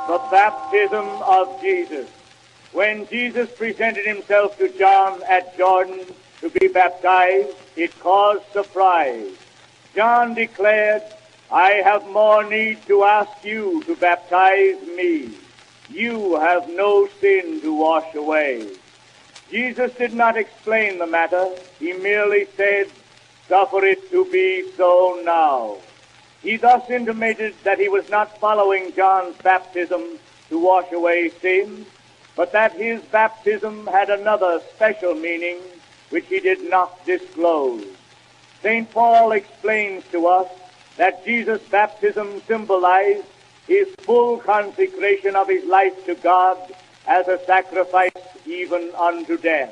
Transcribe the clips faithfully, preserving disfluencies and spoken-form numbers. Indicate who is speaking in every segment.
Speaker 1: The baptism of Jesus. When Jesus presented himself to John at Jordan to be baptized, it caused surprise. John declared, "I have more need to ask you to baptize me. You have no sin to wash away." Jesus did not explain the matter. He merely said, "Suffer it to be so now." He thus intimated that he was not following John's baptism to wash away sins, but that his baptism had another special meaning which he did not disclose. Saint Paul explains to us that Jesus' baptism symbolized his full consecration of his life to God as a sacrifice even unto death.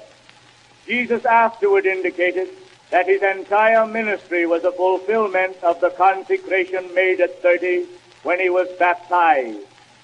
Speaker 1: Jesus afterward indicated that his entire ministry was a fulfillment of the consecration made at thirty when he was baptized.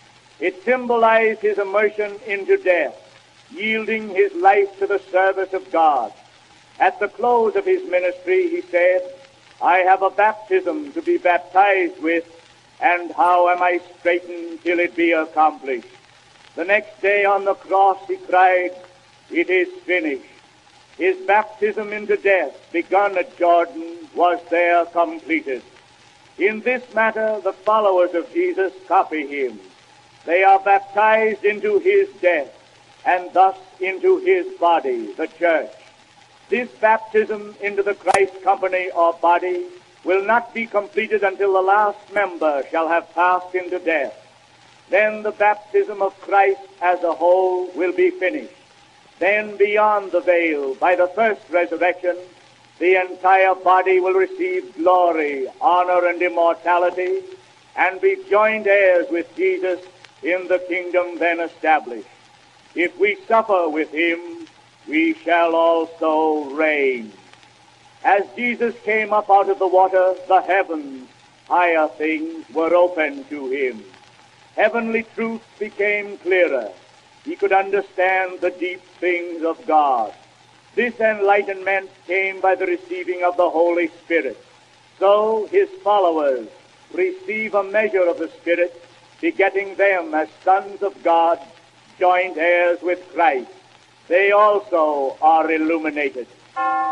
Speaker 1: It symbolized his immersion into death, yielding his life to the service of God. At the close of his ministry, he said, "I have a baptism to be baptized with, and how am I straitened till it be accomplished." The next day on the cross he cried, "It is finished." His baptism into death, begun at Jordan, was there completed. In this matter, the followers of Jesus copy him. They are baptized into his death, and thus into his body, the church. This baptism into the Christ company or body will not be completed until the last member shall have passed into death. Then the baptism of Christ as a whole will be finished. Then beyond the veil, by the first resurrection, the entire body will receive glory, honor, and immortality, and be joint heirs with Jesus in the kingdom then established. If we suffer with him, we shall also reign. As Jesus came up out of the water, the heavens, higher things, were opened to him. Heavenly truth became clearer. He could understand the deep things of God. This enlightenment came by the receiving of the Holy Spirit. So his followers receive a measure of the Spirit, begetting them as sons of God, joint heirs with Christ. They also are illuminated.